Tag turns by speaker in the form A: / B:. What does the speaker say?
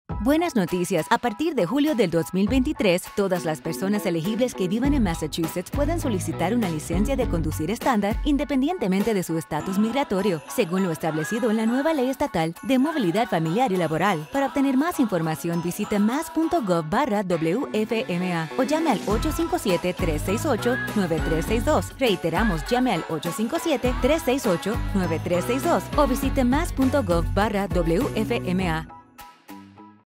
A: Buenas noticias. A partir de julio del 2023, todas las personas elegibles que vivan en Massachusetts pueden solicitar una licencia de conducir estándar independientemente de su estatus migratorio, según lo establecido en la nueva Ley Estatal de Movilidad Familiar y Laboral. Para obtener más información, visite mass.gov/WFMA o llame al 857-368-9362. Reiteramos, llame al 857-368-9362 o visite mass.gov/WFMA.